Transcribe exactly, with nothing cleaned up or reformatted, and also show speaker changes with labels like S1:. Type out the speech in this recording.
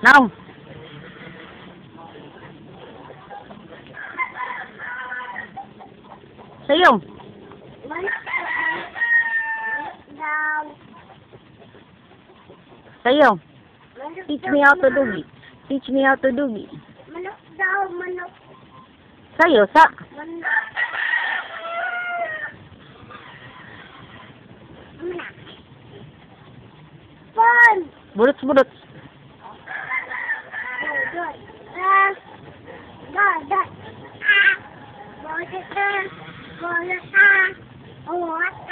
S1: Now. Sa'yo. Sa'yo. Teach me how to dougie. Teach me how to dougie.
S2: Manok daw, manok.
S1: Sa'yo, sa.
S2: Manok. Manok. Pon.
S1: Budots-budots.
S2: Budot. Ah. Budot. Ah. Budot. Ah. Budot. Ah. Oh, what?